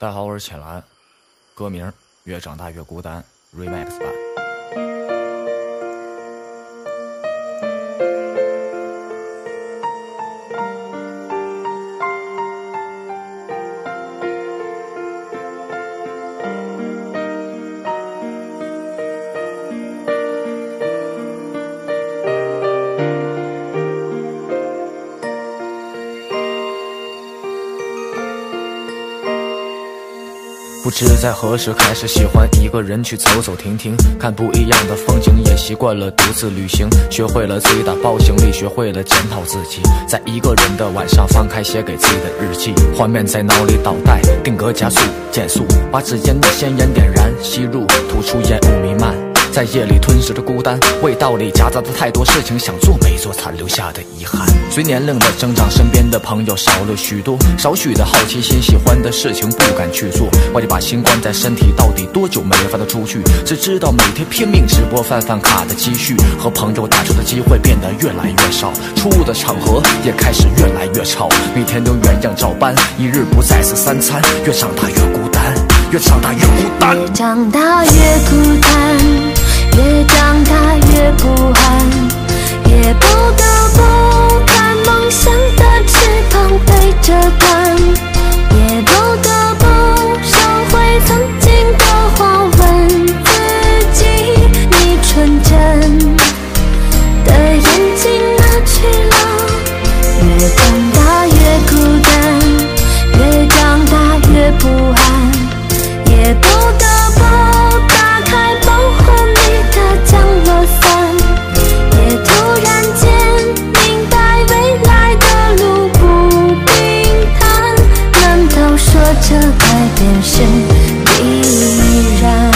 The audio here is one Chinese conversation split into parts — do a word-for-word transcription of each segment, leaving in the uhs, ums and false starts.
大家好，我是浅蓝，歌名《越长大越孤单》 Remix 版。不知在何时开始喜欢一个人去走走停停，看不一样的风景，也习惯了独自旅行，学会了自己打包行李，学会了检讨自己，在一个人的晚上翻开写给自己的日记，画面在脑里倒带，定格加速减速，把指尖的鲜烟点燃吸入，吐出烟雾弥漫，在夜里吞噬着孤单，味道里夹杂着太多事情想做没做，残留下的遗憾。随年龄的增长，身边的朋友少了许多，少许的好奇心，喜欢的事情不敢去做，忘记把心关在身体，到底多久没发得出去？只知道每天拼命直播，饭饭卡的积蓄，和朋友打球的机会变得越来越少，出入的场合也开始越来越吵，每天都原样照搬，一日不再是三餐，越长大越孤单，越长大越孤单， 越长大越孤单，越长大越不安，也不得不看梦想的翅膀被折断，也不得不收回曾经的话，问自己你纯真的眼睛哪去了？越长大越孤单，越长大越不安，也不得不打开保护你的降落伞，也突然间明白未来的路不平坦，难道说这改变是必然？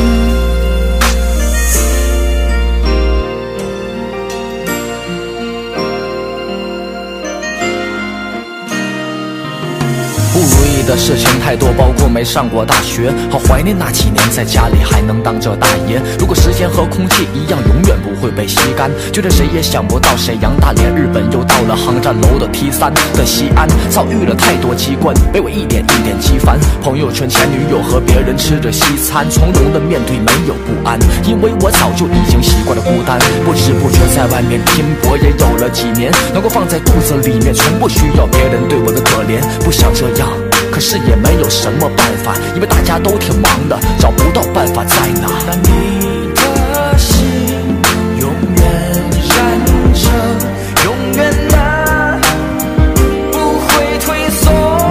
不如意的事情太多，包括没上过大学，好怀念那几年在家里还能当着大爷。如果时间和空气一样永远不会被吸干，觉得谁也想不到沈阳、大连、日本又到了航站楼的 T 三的西安，遭遇了太多机关，被我一点一点击翻。朋友圈前女友和别人吃着西餐，从容的面对没有不安，因为我早就已经习惯了孤单，不知不觉在外面拼搏也有了几年，能够放在肚子里面，从不需要别人对我的可怜，不想这样。可是也没有什么办法，因为大家都挺忙的，找不到办法在哪。 但你的心永远燃着，永远的不会退缩。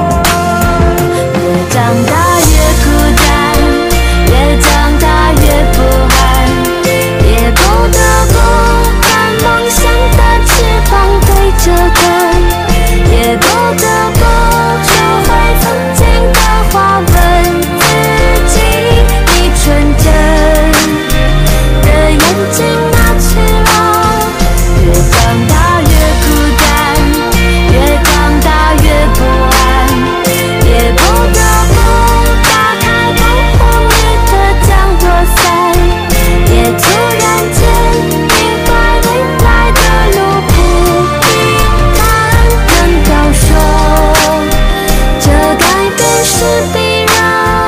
越长大越孤单，越长大越不安，也不得不看梦想的翅膀被折断，也不得不收回曾经的话，问自己你纯真的眼睛哪去了？越长大越孤单，越长大越不安，也不得不打开保护你的降落伞，也突然间明白未来的路不平坦，难道说这改变是必然？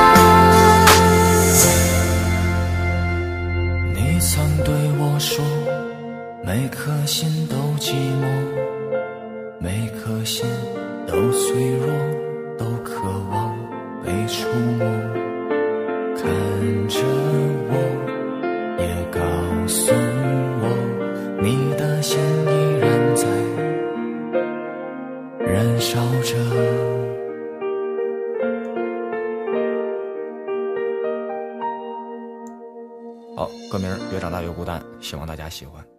你曾对我说，每颗心都寂寞，每颗心都脆弱，都渴望被触摸。看着我，也告诉我，你的心依然在燃烧着。 好，歌名《越长大越孤单》，希望大家喜欢。